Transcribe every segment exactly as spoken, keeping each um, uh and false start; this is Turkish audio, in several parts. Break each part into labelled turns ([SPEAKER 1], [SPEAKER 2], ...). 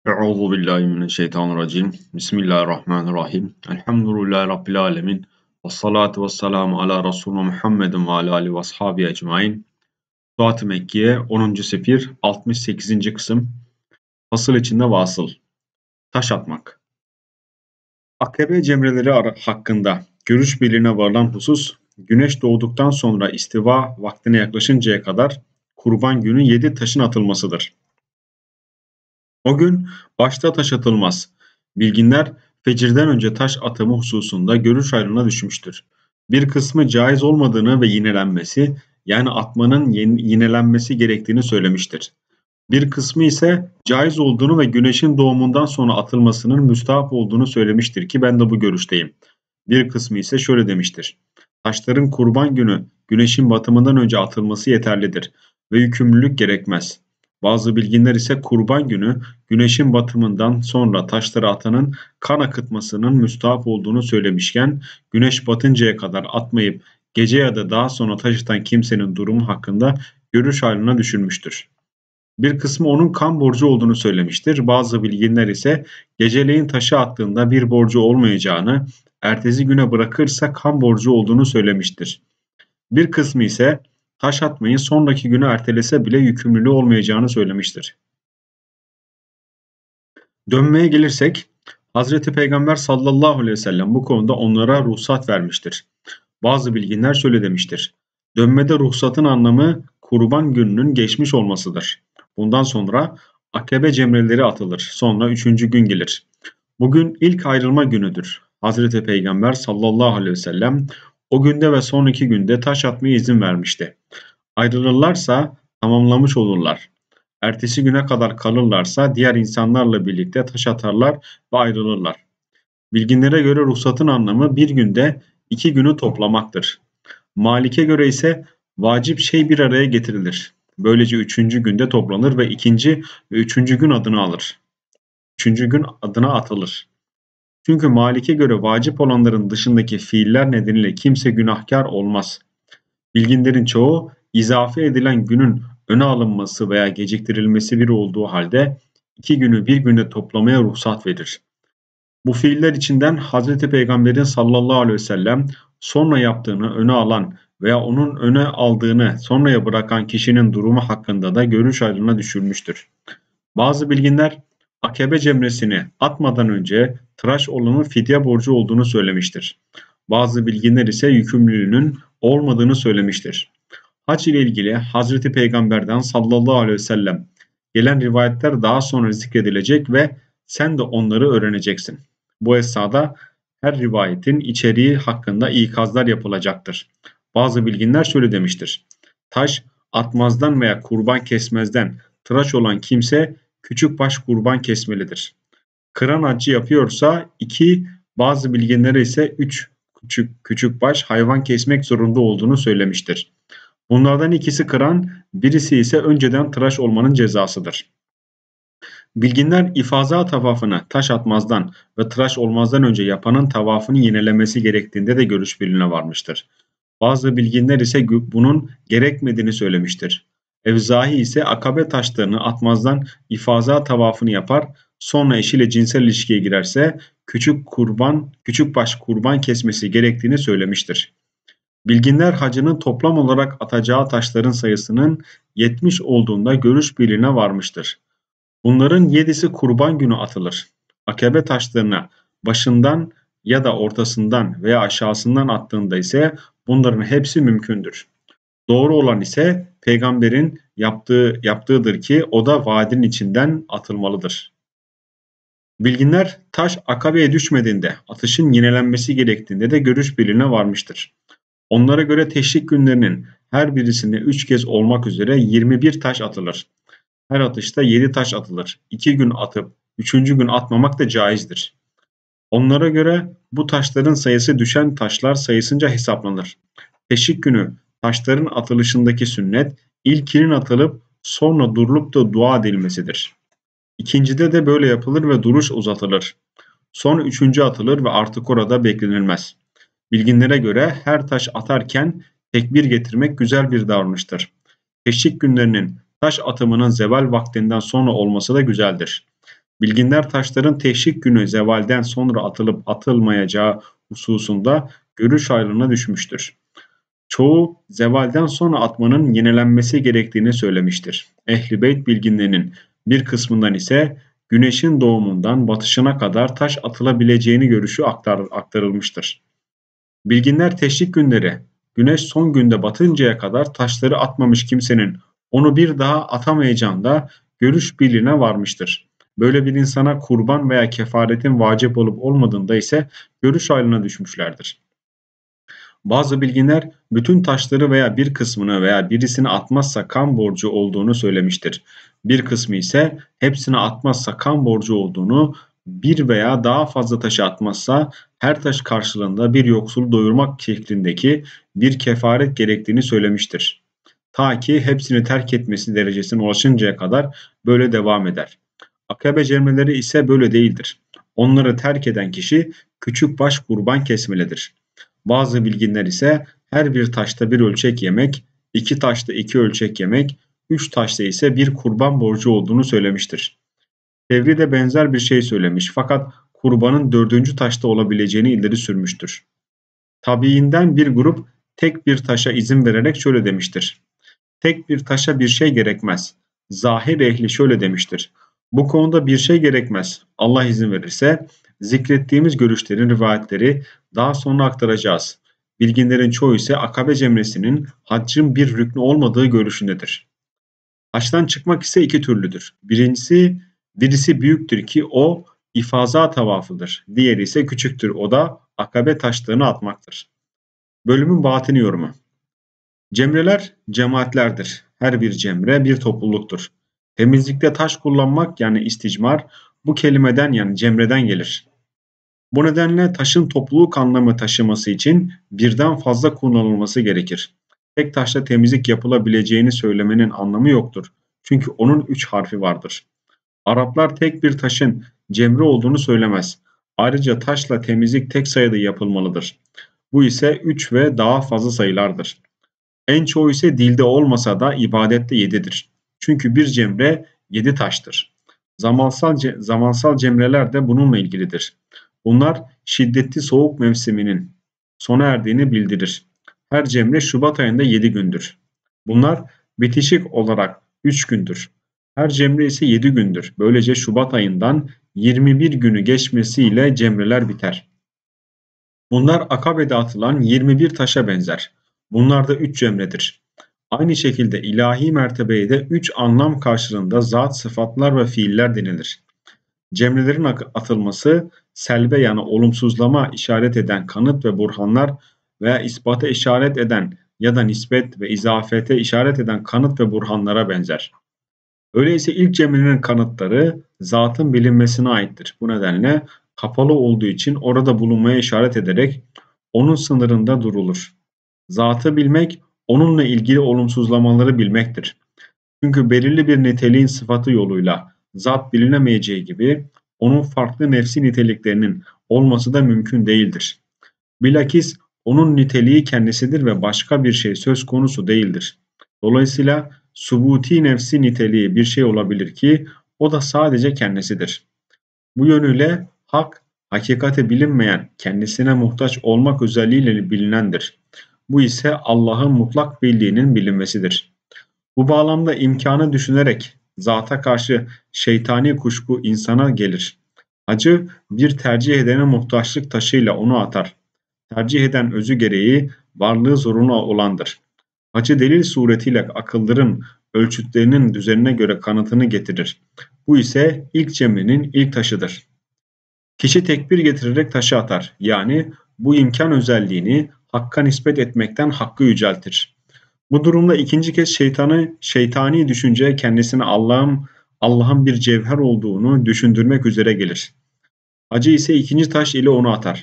[SPEAKER 1] Euzu billahi mineşşeytanirracim. Bismillahirrahmanirrahim. Elhamdülillahi rabbil alamin. Ves salatu vesselamu ala Resulina Muhammedin ve ala alihi ve ashabi ecmaîn. Fuat-ı Mekkiye onuncu sefir altmış sekizinci kısım. Fasıl içinde vasıl. Taş atmak. Akabe cemreleri hakkında görüş birliğine varılan husus, güneş doğduktan sonra istiva vaktine yaklaşıncaya kadar Kurban Günü yedi taşın atılmasıdır. O gün başta taş atılmaz. Bilginler fecirden önce taş atımı hususunda görüş ayrılığına düşmüştür. Bir kısmı caiz olmadığını ve yinelenmesi, yani atmanın yinelenmesi gerektiğini söylemiştir. Bir kısmı ise caiz olduğunu ve güneşin doğumundan sonra atılmasının müstahap olduğunu söylemiştir ki ben de bu görüşteyim. Bir kısmı ise şöyle demiştir: taşların kurban günü güneşin batımından önce atılması yeterlidir ve yükümlülük gerekmez. Bazı bilginler ise kurban günü güneşin batımından sonra taşları atanın kan akıtmasının müstahap olduğunu söylemişken, güneş batıncaya kadar atmayıp gece ya da daha sonra taş atan kimsenin durumu hakkında görüş ayrılığına düşülmüştür. Bir kısmı onun kan borcu olduğunu söylemiştir. Bazı bilginler ise geceleyin taşı attığında bir borcu olmayacağını, ertesi güne bırakırsa kan borcu olduğunu söylemiştir. Bir kısmı ise taş atmayı sonraki güne ertelese bile yükümlülüğü olmayacağını söylemiştir. Dönmeye gelirsek, Hazreti Peygamber sallallahu aleyhi ve sellem bu konuda onlara ruhsat vermiştir. Bazı bilginler şöyle demiştir: dönmede ruhsatın anlamı kurban gününün geçmiş olmasıdır. Bundan sonra Akabe cemreleri atılır. Sonra üçüncü gün gelir. Bugün ilk ayrılma günüdür. Hazreti Peygamber sallallahu aleyhi ve sellem o günde ve sonraki günde taş atmaya izin vermişti. Ayrılırlarsa tamamlamış olurlar. Ertesi güne kadar kalırlarsa diğer insanlarla birlikte taş atarlar ve ayrılırlar. Bilginlere göre ruhsatın anlamı bir günde iki günü toplamaktır. Malik'e göre ise vacip şey bir araya getirilir. Böylece üçüncü günde toplanır ve ikinci ve üçüncü gün adını alır. Üçüncü gün adına atılır. Çünkü Malik'e göre vacip olanların dışındaki fiiller nedeniyle kimse günahkar olmaz. Bilginlerin çoğu izafe edilen günün öne alınması veya geciktirilmesi bir olduğu halde iki günü bir günde toplamaya ruhsat verir. Bu fiiller içinden Hazreti Peygamber'in sallallahu aleyhi ve sellem sonra yaptığını öne alan veya onun öne aldığını sonraya bırakan kişinin durumu hakkında da görüş ayrılığına düşülmüştür. Bazı bilginler Akabe cemresini atmadan önce tıraş olanın fidye borcu olduğunu söylemiştir. Bazı bilginler ise yükümlülüğünün olmadığını söylemiştir. Hac ile ilgili Hazreti Peygamber'den sallallahu aleyhi ve sellem gelen rivayetler daha sonra zikredilecek ve sen de onları öğreneceksin. Bu esnada her rivayetin içeriği hakkında ikazlar yapılacaktır. Bazı bilginler şöyle demiştir: taş atmazdan veya kurban kesmezden tıraş olan kimse küçük baş kurban kesmelidir. Kıran haccı yapıyorsa iki, bazı bilginlere ise üç küçük küçük baş hayvan kesmek zorunda olduğunu söylemiştir. Bunlardan ikisi kıran, birisi ise önceden tıraş olmanın cezasıdır. Bilginler ifaza tavafını taş atmazdan ve tıraş olmazdan önce yapanın tavafını yenilemesi gerektiğinde de görüş birliğine varmıştır. Bazı bilginler ise bunun gerekmediğini söylemiştir. Evzahi ise akabe taşlarını atmazdan ifaza tavafını yapar, sonra eşiyle cinsel ilişkiye girerse küçük kurban, küçük baş kurban kesmesi gerektiğini söylemiştir. Bilginler hacının toplam olarak atacağı taşların sayısının yetmiş olduğunda görüş birliğine varmıştır. Bunların yedisi kurban günü atılır. Akabe taşlarına başından ya da ortasından veya aşağısından attığında ise bunların hepsi mümkündür. Doğru olan ise peygamberin yaptığı yaptığıdır ki o da vadinin içinden atılmalıdır. Bilginler taş akabeye düşmediğinde atışın yenilenmesi gerektiğinde de görüş birliğine varmıştır. Onlara göre teşrik günlerinin her birisinde üç kez olmak üzere yirmi bir taş atılır. Her atışta yedi taş atılır. iki gün atıp üçüncü gün atmamak da caizdir. Onlara göre bu taşların sayısı düşen taşlar sayısınca hesaplanır. Teşrik günü taşların atılışındaki sünnet ilkinin atılıp sonra durulup da dua edilmesidir. İkincide de böyle yapılır ve duruş uzatılır. Sonra üçüncü atılır ve artık orada beklenilmez. Bilginlere göre her taş atarken tekbir getirmek güzel bir davranıştır. Teşrik günlerinin taş atımının zeval vaktinden sonra olması da güzeldir. Bilginler taşların teşrik günü zevalden sonra atılıp atılmayacağı hususunda görüş ayrılığına düşmüştür. Çoğu zevalden sonra atmanın yenilenmesi gerektiğini söylemiştir. Ehl-i Beyt bilginlerinin bir kısmından ise güneşin doğumundan batışına kadar taş atılabileceğini görüşü aktar, aktarılmıştır. Bilginler teşrik günleri, güneş son günde batıncaya kadar taşları atmamış kimsenin onu bir daha atamayacağında görüş birliğine varmıştır. Böyle bir insana kurban veya kefaretin vacip olup olmadığında ise görüş ayrılığına düşmüşlerdir. Bazı bilginler bütün taşları veya bir kısmını veya birisini atmazsa kan borcu olduğunu söylemiştir. Bir kısmı ise hepsini atmazsa kan borcu olduğunu, bir veya daha fazla taşı atmazsa her taş karşılığında bir yoksulu doyurmak şeklindeki bir kefaret gerektiğini söylemiştir. Ta ki hepsini terk etmesi derecesine ulaşıncaya kadar böyle devam eder. Akabe cemreleri ise böyle değildir. Onları terk eden kişi küçük baş kurban kesmelidir. Bazı bilginler ise her bir taşta bir ölçek yemek, iki taşta iki ölçek yemek, üç taşta ise bir kurban borcu olduğunu söylemiştir. Tevri de benzer bir şey söylemiş fakat kurbanın dördüncü taşta olabileceğini ileri sürmüştür. Tabiinden bir grup tek bir taşa izin vererek şöyle demiştir. Tek bir taşa bir şey gerekmez. Zahir ehli şöyle demiştir. Bu konuda bir şey gerekmez. Allah izin verirse zikrettiğimiz görüşlerin rivayetleri daha sonra aktaracağız. Bilginlerin çoğu ise Akabe cemresinin haccın bir rüknü olmadığı görüşündedir. Haçtan çıkmak ise iki türlüdür. Birincisi, birisi büyüktür ki o ifaza tavafıdır. Diğeri ise küçüktür. O da Akabe taşlarını atmaktır. Bölümün batini yorumu. Cemreler cemaatlerdir. Her bir cemre bir topluluktur. Temizlikte taş kullanmak yani isticmar bu kelimeden yani cemreden gelir. Bu nedenle taşın topluluk anlamı taşıması için birden fazla kullanılması gerekir. Tek taşla temizlik yapılabileceğini söylemenin anlamı yoktur. Çünkü onun üç harfi vardır. Araplar tek bir taşın cemre olduğunu söylemez. Ayrıca taşla temizlik tek sayıda yapılmalıdır. Bu ise üç ve daha fazla sayılardır. En çoğu ise dilde olmasa da ibadette yedidir. Çünkü bir cemre yedi taştır. Zamansal, zamansal cemreler de bununla ilgilidir. Bunlar şiddetli soğuk mevsiminin sona erdiğini bildirir. Her cemre Şubat ayında yedi gündür. Bunlar bitişik olarak üç gündür. Her cemre ise yedi gündür. Böylece Şubat ayından yirmi bir günü geçmesiyle cemreler biter. Bunlar Akabe'de atılan yirmi bir taşa benzer. Bunlar da üç cemredir. Aynı şekilde ilahi mertebeye de üç anlam karşılığında zat, sıfatlar ve fiiller denilir. Cemrelerin atılması selbe yani olumsuzlama işaret eden kanıt ve burhanlar veya ispata işaret eden ya da nispet ve izafete işaret eden kanıt ve burhanlara benzer. Öyleyse ilk cemrenin kanıtları zatın bilinmesine aittir. Bu nedenle kapalı olduğu için orada bulunmaya işaret ederek onun sınırında durulur. Zatı bilmek, onunla ilgili olumsuzlamaları bilmektir. Çünkü belirli bir niteliğin sıfatı yoluyla zat bilinemeyeceği gibi onun farklı nefsi niteliklerinin olması da mümkün değildir. Bilakis onun niteliği kendisidir ve başka bir şey söz konusu değildir. Dolayısıyla subuti nefsi niteliği bir şey olabilir ki o da sadece kendisidir. Bu yönüyle hak, hakikati bilinmeyen, kendisine muhtaç olmak özelliğiyle bilinendir. Bu ise Allah'ın mutlak bildiğinin bilinmesidir. Bu bağlamda imkanı düşünerek zata karşı şeytani kuşku insana gelir. Hacı bir tercih edene muhtaçlık taşıyla onu atar. Tercih eden özü gereği varlığı zorunlu olandır. Hacı delil suretiyle akılların ölçütlerinin düzenine göre kanıtını getirir. Bu ise ilk cemrenin ilk taşıdır. Kişi tekbir getirerek taşı atar. Yani bu imkan özelliğini hakka nispet etmekten hakkı yüceltir. Bu durumda ikinci kez şeytanı, şeytani düşünce kendisine Allah'ın Allah'ın bir cevher olduğunu düşündürmek üzere gelir. Hacı ise ikinci taş ile onu atar.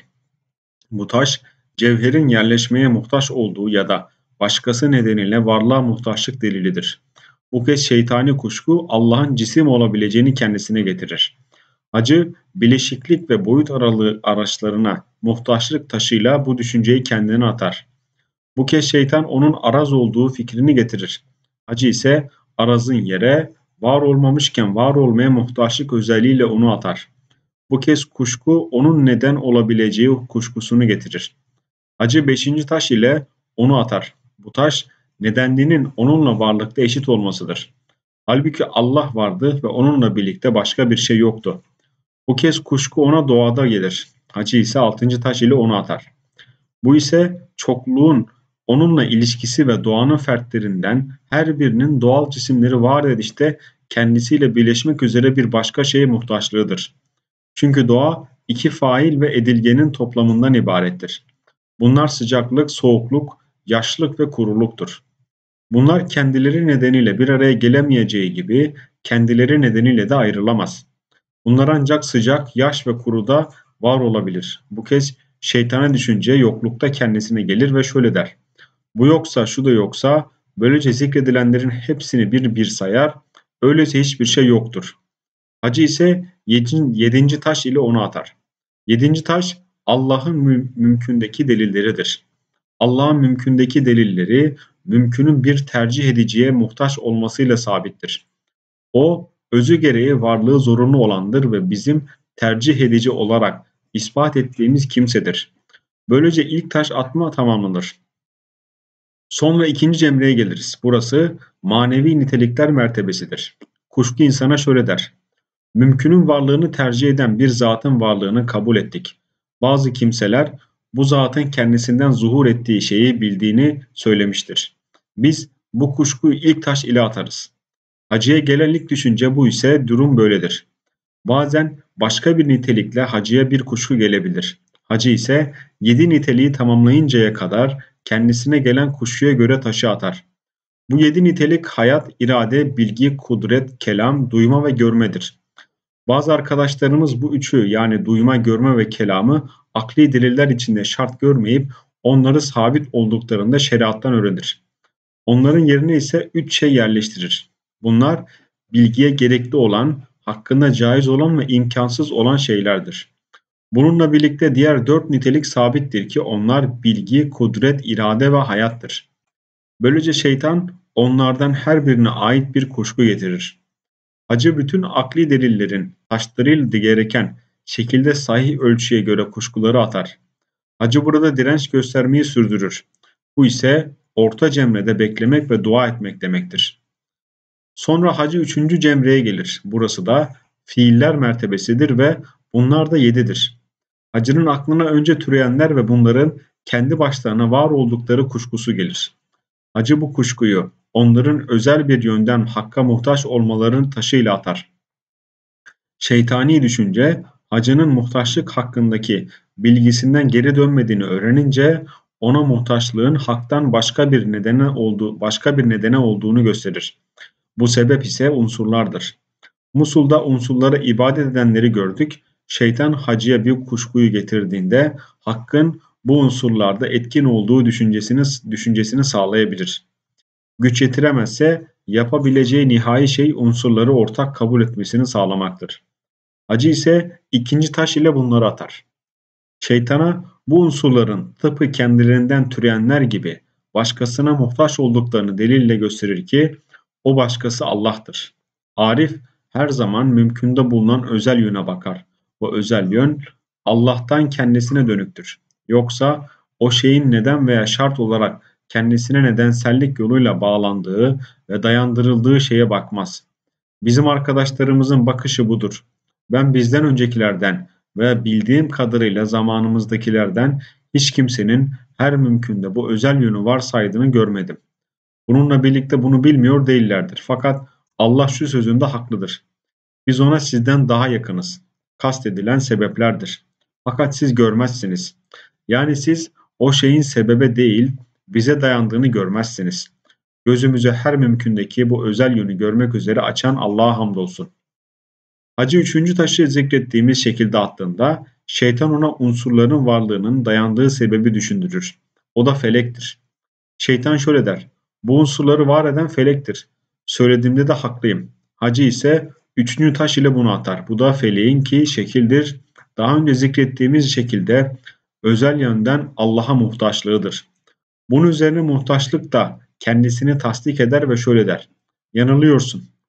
[SPEAKER 1] Bu taş, cevherin yerleşmeye muhtaç olduğu ya da başkası nedeniyle varlığa muhtaçlık delilidir. Bu kez şeytani kuşku Allah'ın cisim olabileceğini kendisine getirir. Hacı, bileşiklik ve boyut aralığı araçlarına muhtaçlık taşıyla bu düşünceyi kendine atar. Bu kez şeytan onun araz olduğu fikrini getirir. Hacı ise arazın yere, var olmamışken var olmaya muhtaçlık özelliğiyle onu atar. Bu kez kuşku onun neden olabileceği kuşkusunu getirir. Hacı beşinci taş ile onu atar. Bu taş nedenliğinin onunla varlıkta eşit olmasıdır. Halbuki Allah vardı ve onunla birlikte başka bir şey yoktu. Bu kez kuşku ona doğada gelir. Hacı ise altıncı taş ile onu atar. Bu ise çokluğun onunla ilişkisi ve doğanın fertlerinden her birinin doğal cisimleri var edişte kendisiyle birleşmek üzere bir başka şeye muhtaçlığıdır. Çünkü doğa iki fail ve edilgenin toplamından ibarettir. Bunlar sıcaklık, soğukluk, yaşlık ve kuruluktur. Bunlar kendileri nedeniyle bir araya gelemeyeceği gibi kendileri nedeniyle de ayrılamaz. Bunlar ancak sıcak, yaş ve kuruda var olabilir. Bu kez şeytana düşünce yoklukta kendisine gelir ve şöyle der. Bu yoksa şu da yoksa böylece zikredilenlerin hepsini bir bir sayar. Öyleyse hiçbir şey yoktur. Hacı ise yedinci taş ile onu atar. Yedinci taş Allah'ın mü mümkündeki delilleridir. Allah'ın mümkündeki delilleri mümkünün bir tercih ediciye muhtaç olmasıyla sabittir. O özü gereği varlığı zorunlu olandır ve bizim tercih edici olarak ispat ettiğimiz kimsedir. Böylece ilk taş atma tamamlanır. Sonra ikinci cemreye geliriz. Burası manevi nitelikler mertebesidir. Kuşku insana şöyle der. Mümkünün varlığını tercih eden bir zatın varlığını kabul ettik. Bazı kimseler bu zatın kendisinden zuhur ettiği şeyi bildiğini söylemiştir. Biz bu kuşkuyu ilk taş ile atarız. Hacıya gelen ilk düşünce bu ise durum böyledir. Bazen başka bir nitelikle hacıya bir kuşku gelebilir. Hacı ise yedi niteliği tamamlayıncaya kadar kendisine gelen kuşkuya göre taşı atar. Bu yedi nitelik hayat, irade, bilgi, kudret, kelam, duyma ve görmedir. Bazı arkadaşlarımız bu üçü yani duyma, görme ve kelamı akli deliller içinde şart görmeyip onları sabit olduklarında şeriattan öğrenir. Onların yerine ise üç şey yerleştirir. Bunlar bilgiye gerekli olan, hakkında caiz olan ve imkansız olan şeylerdir. Bununla birlikte diğer dört nitelik sabittir ki onlar bilgi, kudret, irade ve hayattır. Böylece şeytan onlardan her birine ait bir kuşku getirir. Hacı bütün akli delillerin taşlarıyla gereken şekilde sahih ölçüye göre kuşkuları atar. Hacı burada direnç göstermeyi sürdürür. Bu ise orta cemrede beklemek ve dua etmek demektir. Sonra hacı üçüncü cemreye gelir. Burası da fiiller mertebesidir ve bunlar da yedidir. Hacının aklına önce türeyenler ve bunların kendi başlarına var oldukları kuşkusu gelir. Hacı bu kuşkuyu onların özel bir yönden hakka muhtaç olmalarının taşıyla atar. Şeytani düşünce hacının muhtaçlık hakkındaki bilgisinden geri dönmediğini öğrenince ona muhtaçlığın haktan başka bir nedene olduğu başka bir nedene olduğunu gösterir. Bu sebep ise unsurlardır. Musul'da unsurlara ibadet edenleri gördük. Şeytan hacıya bir kuşkuyu getirdiğinde hakkın bu unsurlarda etkin olduğu düşüncesini düşüncesini sağlayabilir. Güç yetiremezse yapabileceği nihai şey unsurları ortak kabul etmesini sağlamaktır. Hacı ise ikinci taş ile bunları atar. Şeytana bu unsurların tıpkı kendilerinden türeyenler gibi başkasına muhtaç olduklarını delille gösterir ki o başkası Allah'tır. Arif her zaman mümkünde bulunan özel yöne bakar. O özel yön Allah'tan kendisine dönüktür. Yoksa o şeyin neden veya şart olarak kendisine nedensellik yoluyla bağlandığı ve dayandırıldığı şeye bakmaz. Bizim arkadaşlarımızın bakışı budur. Ben bizden öncekilerden ve bildiğim kadarıyla zamanımızdakilerden hiç kimsenin her mümkünde bu özel yönü varsaydığını görmedim. Bununla birlikte bunu bilmiyor değillerdir. Fakat Allah şu sözünde haklıdır. Biz ona sizden daha yakınız. Kastedilen sebeplerdir. Fakat siz görmezsiniz. Yani siz o şeyin sebebe değil, bize dayandığını görmezsiniz. Gözümüze her mümkündeki bu özel yönü görmek üzere açan Allah'a hamdolsun. Hacı üçüncü taşı zikrettiğimiz şekilde attığında şeytan ona unsurların varlığının dayandığı sebebi düşündürür. O da felektir. Şeytan şöyle der. Bu unsurları var eden felektir. Söylediğimde de haklıyım. Hacı ise üçüncü taş ile bunu atar. Bu da feleğin ki şekildir. Daha önce zikrettiğimiz şekilde özel yönden Allah'a muhtaçlığıdır. Bunun üzerine muhtaçlık da kendisini tasdik eder ve şöyle der. Yanılıyorsun.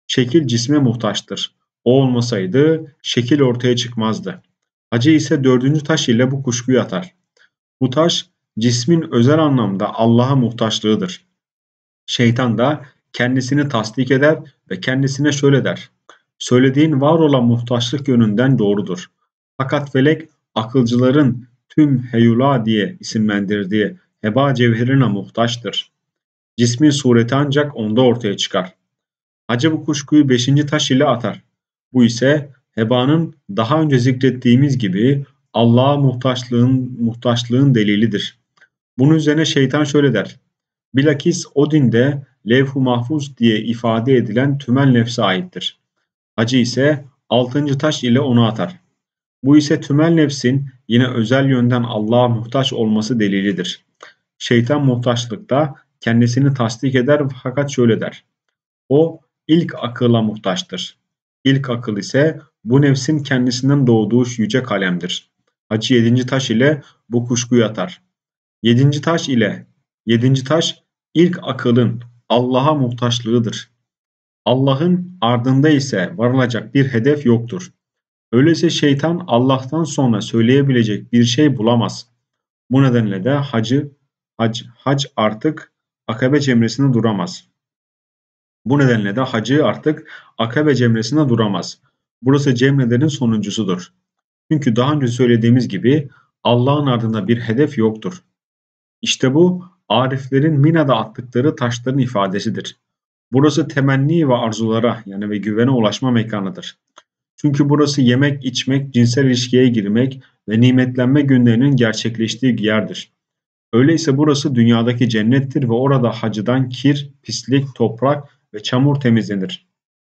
[SPEAKER 1] Şekil cisme muhtaçtır. O olmasaydı şekil ortaya çıkmazdı. Hacı ise dördüncü taş ile bu kuşkuyu atar. Bu taş cismin özel anlamda Allah'a muhtaçlığıdır. Şeytan da kendisini tasdik eder ve kendisine şöyle der: söylediğin var olan muhtaçlık yönünden doğrudur. Fakat felek akılcıların tüm heyula diye isimlendirdiği heba cevherine muhtaçtır. Cismin sureti ancak onda ortaya çıkar. Hacı bu kuşkuyu beşinci taş ile atar. Bu ise hebanın daha önce zikrettiğimiz gibi Allah'a muhtaçlığın, muhtaçlığın delilidir. Bunun üzerine şeytan şöyle der: bilakis o dinde levh-u mahfuz diye ifade edilen tümel nefse aittir. Hacı ise altıncı taş ile onu atar. Bu ise tümel nefsin yine özel yönden Allah'a muhtaç olması delilidir. Şeytan muhtaçlıkta kendisini tasdik eder fakat şöyle der: o ilk akıla muhtaçtır. İlk akıl ise bu nefsin kendisinden doğduğu yüce kalemdir. Hacı yedinci taş ile bu kuşkuyu atar. Yedinci taş ile yedinci taş ilk akılın Allah'a muhtaçlığıdır. Allah'ın ardında ise varılacak bir hedef yoktur. Öyleyse şeytan Allah'tan sonra söyleyebilecek bir şey bulamaz. Bu nedenle de hacı, hac, hac artık Akabe cemresinde duramaz. Bu nedenle de hacı artık Akabe cemresinde duramaz. Burası cemrelerin sonuncusudur. Çünkü daha önce söylediğimiz gibi Allah'ın ardında bir hedef yoktur. İşte bu ariflerin Mina'da attıkları taşların ifadesidir. Burası temenni ve arzulara yani ve güvene ulaşma mekanıdır. Çünkü burası yemek, içmek, cinsel ilişkiye girmek ve nimetlenme günlerinin gerçekleştiği yerdir. Öyleyse burası dünyadaki cennettir ve orada hacıdan kir, pislik, toprak ve çamur temizlenir.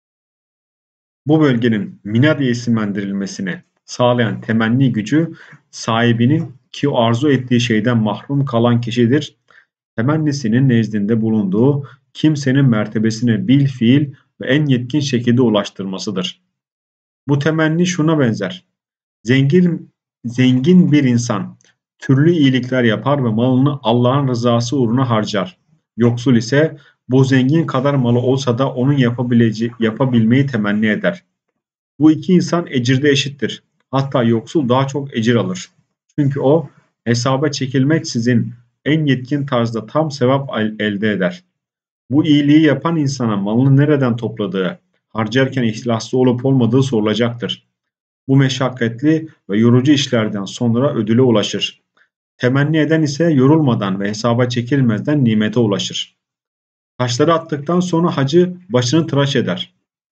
[SPEAKER 1] Bu bölgenin Mina diye isimlendirilmesini sağlayan temenni gücü sahibinin ki arzu ettiği şeyden mahrum kalan kişidir. Temennisinin nezdinde bulunduğu kimsenin mertebesine bil fiil ve en yetkin şekilde ulaştırmasıdır. Bu temenni şuna benzer: Zengin, zengin bir insan türlü iyilikler yapar ve malını Allah'ın rızası uğruna harcar. Yoksul ise bu zengin kadar malı olsa da onun yapabileceği, yapabilmeyi temenni eder. Bu iki insan ecirde eşittir. Hatta yoksul daha çok ecir alır. Çünkü o hesaba çekilmeksizin en yetkin tarzda tam sevap elde eder. Bu iyiliği yapan insana malını nereden topladığı, harcarken ihlaslı olup olmadığı sorulacaktır. Bu meşakkatli ve yorucu işlerden sonra ödüle ulaşır. Temenni eden ise yorulmadan ve hesaba çekilmezden nimete ulaşır. Taşları attıktan sonra hacı başını tıraş eder.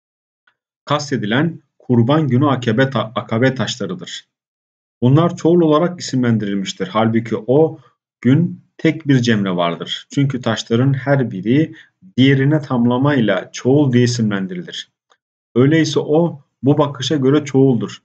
[SPEAKER 1] Kastedilen kurban günü akabe, ta akabe taşlarıdır. Bunlar çoğul olarak isimlendirilmiştir. Halbuki o gün tek bir cemre vardır. Çünkü taşların her biri diğerine tamlamayla çoğul diye isimlendirilir. Öyleyse o bu bakışa göre çoğuldur.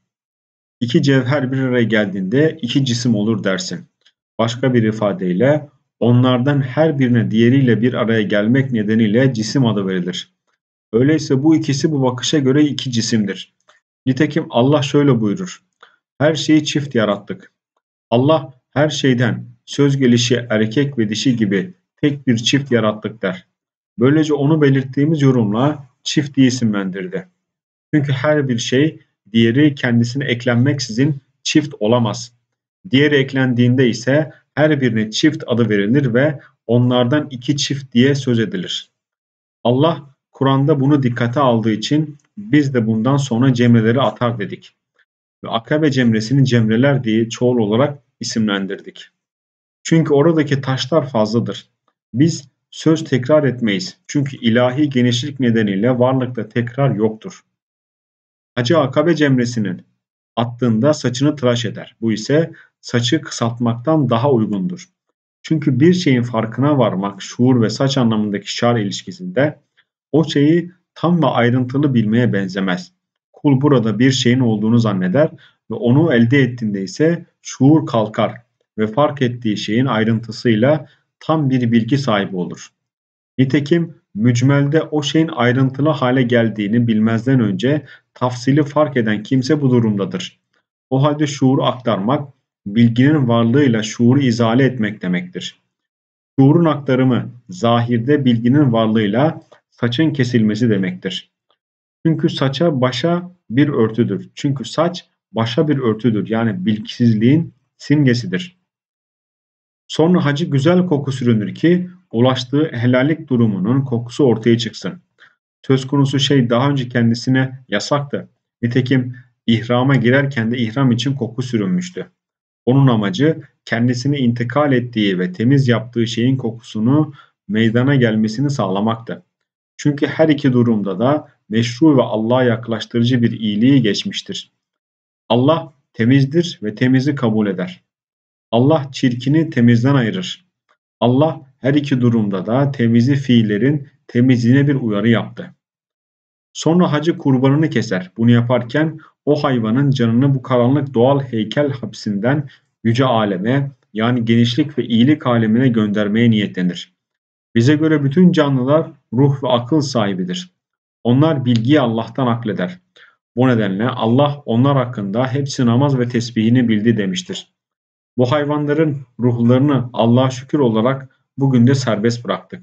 [SPEAKER 1] İki cevher bir araya geldiğinde iki cisim olur dersin. Başka bir ifadeyle onlardan her birine diğeriyle bir araya gelmek nedeniyle cisim adı verilir. Öyleyse bu ikisi bu bakışa göre iki cisimdir. Nitekim Allah şöyle buyurur: her şeyi çift yarattık. Allah her şeyden söz gelişi erkek ve dişi gibi tek bir çift yarattık der. Böylece onu belirttiğimiz yorumla çift diye isimlendirdi. Çünkü her bir şey diğeri kendisine eklenmeksizin çift olamaz. Diğeri eklendiğinde ise her birine çift adı verilir ve onlardan iki çift diye söz edilir. Allah Kur'an'da bunu dikkate aldığı için biz de bundan sonra cemreleri atar dedik. Ve Akabe cemresini cemreler diye çoğul olarak isimlendirdik. Çünkü oradaki taşlar fazladır. Biz söz tekrar etmeyiz. Çünkü ilahi genişlik nedeniyle varlıkta tekrar yoktur. Hacı Akabe cemresinin attığında saçını tıraş eder. Bu ise saçı kısaltmaktan daha uygundur. Çünkü bir şeyin farkına varmak, şuur ve saç anlamındaki şar ilişkisinde o şeyi tam ve ayrıntılı bilmeye benzemez. Kul burada bir şeyin olduğunu zanneder ve onu elde ettiğinde ise şuur kalkar ve fark ettiği şeyin ayrıntısıyla tam bir bilgi sahibi olur. Nitekim mücmelde o şeyin ayrıntılı hale geldiğini bilmezden önce tafsili fark eden kimse bu durumdadır. O halde şuuru aktarmak, bilginin varlığıyla şuuru izale etmek demektir. Şuurun aktarımı, zahirde bilginin varlığıyla saçın kesilmesi demektir. Çünkü saça başa bir örtüdür. Çünkü saç başa bir örtüdür. Yani bilgisizliğin simgesidir. Sonra hacı güzel koku sürünür ki ulaştığı helallik durumunun kokusu ortaya çıksın. Söz konusu şey daha önce kendisine yasaktı. Nitekim ihrama girerken de ihram için koku sürünmüştü. Onun amacı kendisini intikal ettiği ve temiz yaptığı şeyin kokusunu meydana gelmesini sağlamaktı. Çünkü her iki durumda da meşru ve Allah'a yaklaştırıcı bir iyiliği geçmiştir. Allah temizdir ve temizi kabul eder. Allah çirkini temizden ayırır. Allah her iki durumda da temizi fiillerin temizliğine bir uyarı yaptı. Sonra hacı kurbanını keser. Bunu yaparken o hayvanın canını bu karanlık doğal heykel hapsinden yüce aleme, yani genişlik ve iyilik alemine göndermeye niyetlenir. Bize göre bütün canlılar ruh ve akıl sahibidir. Onlar bilgiyi Allah'tan akleder. Bu nedenle Allah onlar hakkında hepsi namaz ve tesbihini bildi demiştir. Bu hayvanların ruhlarını Allah'a şükür olarak bugün de serbest bıraktık.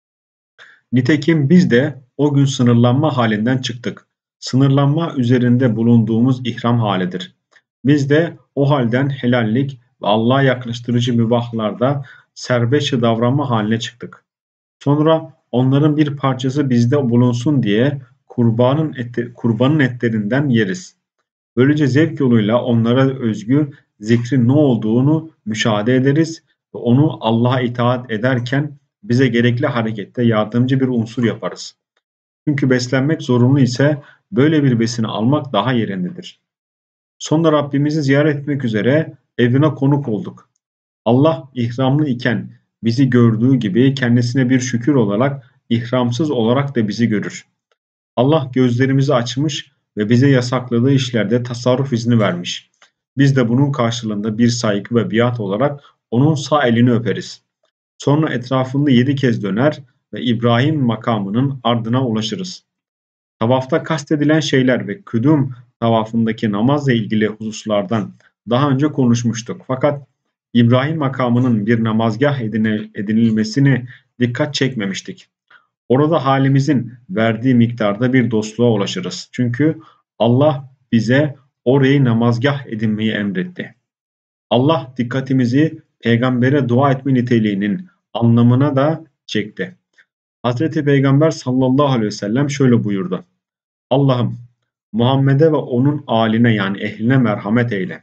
[SPEAKER 1] Nitekim biz de o gün sınırlanma halinden çıktık. Sınırlanma üzerinde bulunduğumuz ihram halidir. Biz de o halden helallik ve Allah'a yaklaştırıcı mübahlarda serbestçe davranma haline çıktık. Sonra onların bir parçası bizde bulunsun diye kurbanın, eti, kurbanın etlerinden yeriz. Böylece zevk yoluyla onlara özgü zikrin ne olduğunu müşahede ederiz ve onu Allah'a itaat ederken bize gerekli harekette yardımcı bir unsur yaparız. Çünkü beslenmek zorunlu ise böyle bir besini almak daha yerindedir. Sonra Rabbimizi ziyaret etmek üzere evine konuk olduk. Allah ihramlı iken bizi gördüğü gibi kendisine bir şükür olarak ihramsız olarak da bizi görür. Allah gözlerimizi açmış ve bize yasakladığı işlerde tasarruf izni vermiş. Biz de bunun karşılığında bir saygı ve biat olarak onun sağ elini öperiz. Sonra etrafında yedi kez döner ve İbrahim makamının ardına ulaşırız. Tavafta kastedilen şeyler ve kudum tavafındaki namazla ilgili hususlardan daha önce konuşmuştuk. Fakat İbrahim makamının bir namazgah edinilmesine dikkat çekmemiştik. Orada halimizin verdiği miktarda bir dostluğa ulaşırız. Çünkü Allah bize orayı namazgah edinmeyi emretti. Allah dikkatimizi peygambere dua etme niteliğinin anlamına da çekti. Hazreti Peygamber sallallahu aleyhi ve sellem şöyle buyurdu. Allah'ım Muhammed'e ve onun âline yani ehline merhamet eyle.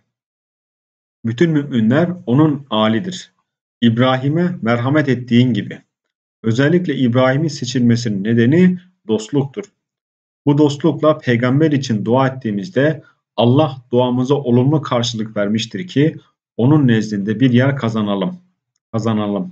[SPEAKER 1] Bütün müminler onun âlidir. İbrahim'e merhamet ettiğin gibi. Özellikle İbrahim'in seçilmesinin nedeni dostluktur. Bu dostlukla peygamber için dua ettiğimizde Allah duamıza olumlu karşılık vermiştir ki onun nezdinde bir yer kazanalım. Kazanalım.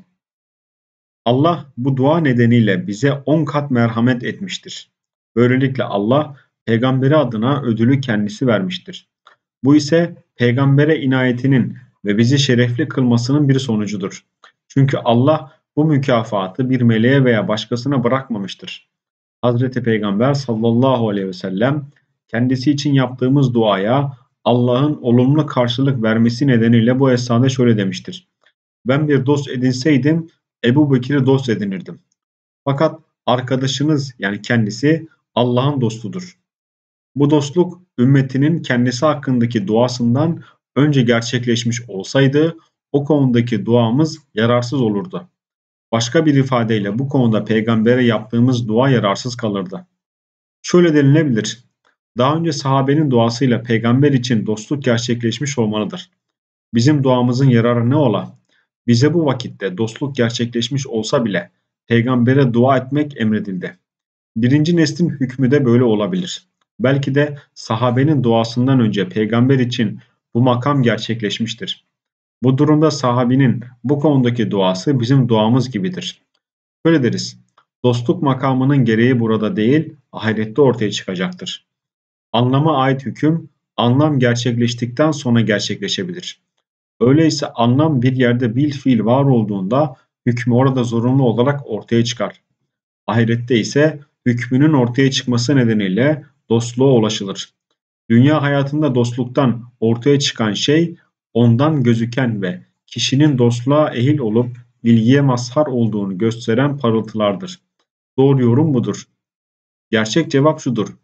[SPEAKER 1] Allah bu dua nedeniyle bize on kat merhamet etmiştir. Böylelikle Allah peygamberi adına ödülü kendisi vermiştir. Bu ise peygambere inayetinin ve bizi şerefli kılmasının bir sonucudur. Çünkü Allah bu mükafatı bir meleğe veya başkasına bırakmamıştır. Hazreti Peygamber sallallahu aleyhi ve sellem kendisi için yaptığımız duaya Allah'ın olumlu karşılık vermesi nedeniyle bu esnada şöyle demiştir. Ben bir dost edinseydim Ebu Bekir'i dost edinirdim. Fakat arkadaşınız yani kendisi Allah'ın dostudur. Bu dostluk ümmetinin kendisi hakkındaki duasından önce gerçekleşmiş olsaydı o konudaki duamız yararsız olurdu. Başka bir ifadeyle bu konuda peygambere yaptığımız dua yararsız kalırdı. Şöyle denilebilir. Daha önce sahabenin duasıyla peygamber için dostluk gerçekleşmiş olmalıdır. Bizim duamızın yararı ne ola? Bize bu vakitte dostluk gerçekleşmiş olsa bile peygambere dua etmek emredildi. Birinci neslin hükmü de böyle olabilir. Belki de sahabenin duasından önce peygamber için bu makam gerçekleşmiştir. Bu durumda sahabinin bu konudaki duası bizim duamız gibidir. Şöyle deriz, dostluk makamının gereği burada değil, ahirette ortaya çıkacaktır. Anlama ait hüküm, anlam gerçekleştikten sonra gerçekleşebilir. Öyleyse anlam bir yerde bil fiil var olduğunda hükmü orada zorunlu olarak ortaya çıkar. Ahirette ise hükmünün ortaya çıkması nedeniyle dostluğa ulaşılır. Dünya hayatında dostluktan ortaya çıkan şey ondan gözüken ve kişinin dostluğa ehil olup bilgiye mazhar olduğunu gösteren parıltılardır. Doğru yorum budur. Gerçek cevap şudur.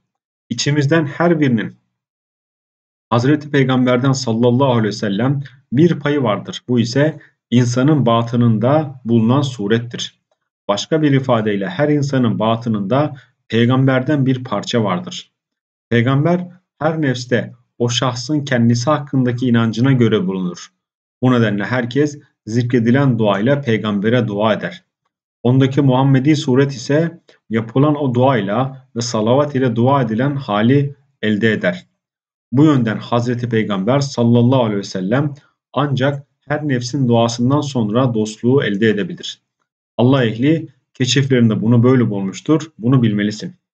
[SPEAKER 1] İçimizden her birinin Hazreti Peygamber'den sallallahu aleyhi ve sellem bir payı vardır. Bu ise insanın batınında bulunan surettir. Başka bir ifadeyle her insanın batınında peygamberden bir parça vardır. Peygamber her nefste o şahsın kendisi hakkındaki inancına göre bulunur. Bu nedenle herkes zikredilen duayla peygambere dua eder. Ondaki Muhammedi suret ise yapılan o duayla ve salavat ile dua edilen hali elde eder. Bu yönden Hazreti Peygamber sallallahu aleyhi ve sellem ancak her nefsin duasından sonra dostluğu elde edebilir. Allah ehli keşiflerinde bunu böyle bulmuştur. Bunu bilmelisin.